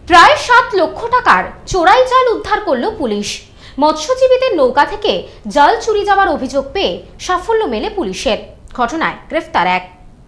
প্রায় 7 লক্ষ টাকার চোরাই জাল উদ্ধার করল পুলিশ। মৎস্যজীবীদের নৌকা থেকে জাল চুরি যাওয়ার অভিযোগ পেয়ে সাফল্য মেলে পুলিশের। ঘটনায় গ্রেফতার এক।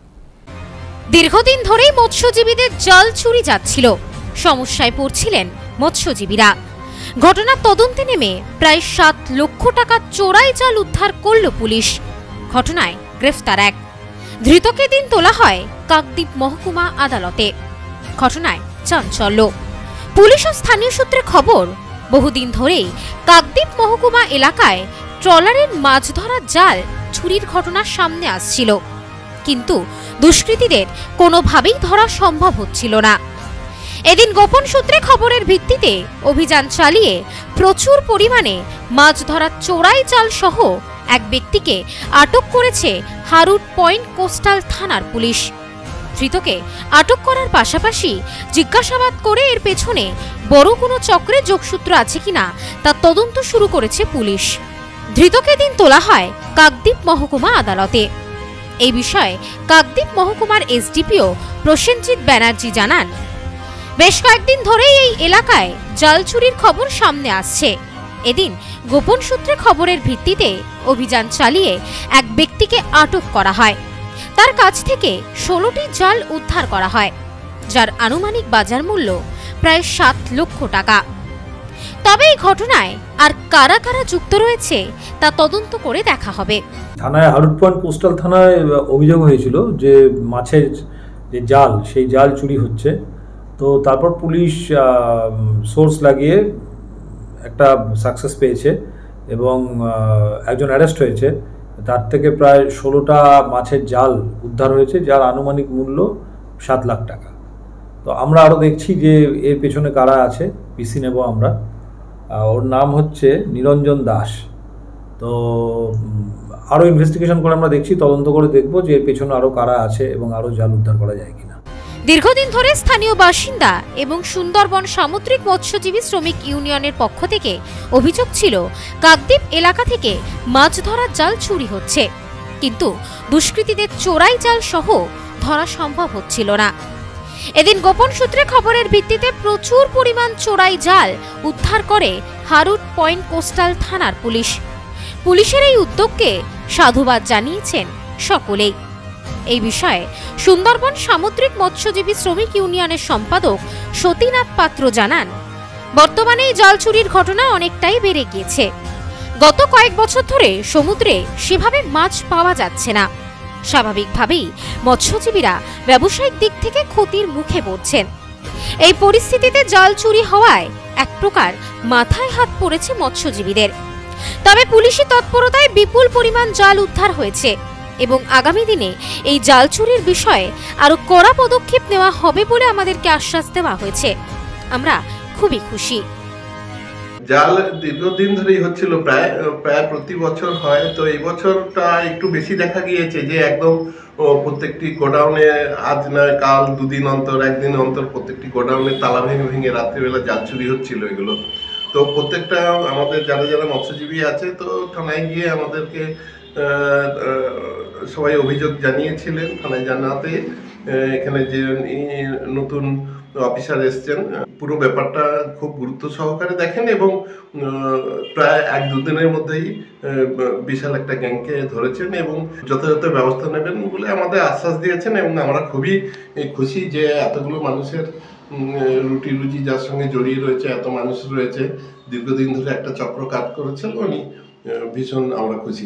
দীর্ঘদিন ধরেই মৎস্যজীবীদের জাল চুরি যাচ্ছিল, সমস্যায় পড়ছিলেন মৎস্যজীবীরা। ঘটনার তদন্তে নেমে প্রায় 7 লক্ষ টাকা চোরাই জাল উদ্ধার করল পুলিশ। ঘটনায় গ্রেফতার এক। ধৃতকে দিন তোলা হয় কাকদ্বীপ মহকুমা আদালতে। ঘটনায় চাঞ্চল্য। পুলিশ ও স্থানীয় সূত্রে খবর, বহুদিন ধরেই কাকদ্বীপ মহকুমা এলাকায় ট্রলারের মাছ ধরার জাল চুরির ঘটনা সামনে আসছিল, কিন্তু দুষ্কৃতীদের কোনোভাবেই ধরা সম্ভব হচ্ছিল না। এদিন গোপন সূত্রে খবরের ভিত্তিতে অভিযান চালিয়ে প্রচুর পরিমাণে মাছ ধরার চোরাই জাল সহ এক ব্যক্তিকে আটক করেছে হারুট পয়েন্ট কোস্টাল থানার পুলিশ। ধৃতকে আটক করার পাশাপাশি জিজ্ঞাসাবাদ করে এর পেছনে বড় কোনো চক্রে যোগসূত্র আছে কিনা তা তদন্ত শুরু করেছে পুলিশ। ধৃতকে দিন তোলা হয় কাকদ্বীপ মহকুমা আদালতে। এই বিষয়ে কাকদ্বীপ মহকুমার এসডিপিও প্রসেনজিৎ ব্যানার্জি জানান, বেশ কয়েকদিন ধরেই এই এলাকায় জাল চুরির খবর সামনে আসছে। এদিন গোপন সূত্রে খবরের ভিত্তিতে অভিযান চালিয়ে এক ব্যক্তিকে আটক করা হয়। তার কাছ থেকে 16টি জাল উদ্ধার করা হয়, যার আনুমানিক বাজার মূল্য প্রায় 7 লক্ষ টাকা। তবে এই ঘটনায় আর কারা কারা যুক্ত রয়েছে তা তদন্ত করে দেখা হবে। থানায় হারুট পয়েন্ট কোস্টাল থানায় অভিযোগ হয়েছিল যে মাছের যে জাল, সেই জাল চুরি হচ্ছে। তো তারপর পুলিশ সোর্স লাগিয়ে একটা সাকসেস পেয়েছে এবং একজন অ্যারেস্ট হয়েছে। তার থেকে প্রায় 16টা মাছের জাল উদ্ধার হয়েছে, যার আনুমানিক মূল্য 7 লাখ টাকা। তো আমরা আরও দেখছি যে এর পেছনে কারা আছে, পিসি নেব আমরা। ওর নাম হচ্ছে নিরঞ্জন দাস। তো আরও ইনভেস্টিগেশন করে আমরা দেখছি, তদন্ত করে দেখব যে এর পেছনে আরও কারা আছে এবং আরও জাল উদ্ধার করা যায় কিনা। দীর্ঘদিন ধরে স্থানীয় বাসিন্দা এবং সুন্দরবন সামুদ্রিক মৎস্যজীবী শ্রমিক ইউনিয়নের পক্ষ থেকে অভিযোগ ছিল কাকদ্বীপ এলাকা থেকে মাছ ধরার জাল চুরি হচ্ছে, কিন্তু দুষ্কৃতীদের চোরাই জাল সহ ধরা সম্ভব হচ্ছিল না। এদিন গোপন সূত্রে খবরের ভিত্তিতে প্রচুর পরিমাণ চোরাই জাল উদ্ধার করে হারুট পয়েন্ট কোস্টাল থানার পুলিশ। পুলিশের এই উদ্যোগকে সাধুবাদ জানিয়েছেন সকলেই। এই বিষয়ে সুন্দরবন সামুদ্রিক মৎস্যজীবী শ্রমিক ইউনিয়নের সম্পাদক সতীনাথ পাত্র জানান, বর্তমানে এই জাল চুরির ঘটনা অনেকটাই বেড়ে গিয়েছে। গত কয়েক বছর ধরে সমুদ্রে সেভাবে মাছ পাওয়া যাচ্ছে না। স্বাভাবিকভাবেই মৎস্যজীবীরা ব্যবসায়িক দিক থেকে ক্ষতির মুখে পড়ছেন। এই পরিস্থিতিতে জাল চুরি হওয়ায় এক প্রকার মাথায় হাত পড়েছে মৎস্যজীবীদের। তবে পুলিশি তৎপরতায় বিপুল পরিমাণ জাল উদ্ধার হয়েছে এবং আগামী দিনে এই জাল চুরির বিষয়ে আরো কড়া পদক্ষেপ নেওয়া হবে বলে আমাদেরকে আশ্বাস দেওয়া হয়েছে। আমরা খুবই খুশি। জাল দীর্ঘদিন ধরেই হচ্ছিল, প্রায় প্রতি বছর হয়। তো এই বছরটা একটু বেশি দেখা গিয়েছে যে একদম প্রত্যেকটি গোডাউনে, আজ নয় কাল, 2 দিন অন্তর, 1 দিন অন্তর প্রত্যেকটি গোডাউনে তালা ভেঙে ভেঙে রাত্রিবেলা জাল চুরি হচ্ছিল এগুলো। তো প্রত্যেকটা আমাদের যারা মৎস্যজীবী আছে, তো থানায় গিয়ে আমাদেরকে সবাই অভিযোগ জানিয়েছিলেন। থানায় জানাতে এখানে যে নতুন অফিসার এসছেন, পুরো ব্যাপারটা খুব গুরুত্ব সহকারে দেখেন এবং প্রায় 1-2 দিনের মধ্যেই বিশাল একটা গ্যাংকে ধরেছেন এবং যথাযথ ব্যবস্থা নেবেন বলে আমাদের আশ্বাস দিয়েছেন। এবং আমরা খুবই খুশি যে এতগুলো মানুষের রুটি রুজি যার সঙ্গে জড়িয়ে রয়েছে, এত মানুষ রয়েছে, দীর্ঘদিন ধরে একটা চক্র কাজ করেছেন উনি, ভীষণ আমরা খুশি।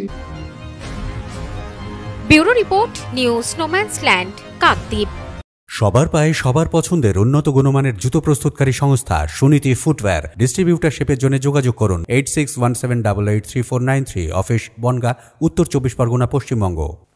Bureau report, news no man's land, Kakdwip. সবার পায়ে সবার পছন্দের উন্নত গুণমানের জুতো প্রস্তুতকারী সংস্থা সুনীতি ফুটওয়্যার। ডিস্ট্রিবিউটারশিপের জন্য যোগাযোগ করুন 8617883493, অফিস বনগাঁ, উত্তর 24 পরগনা, পশ্চিমবঙ্গ।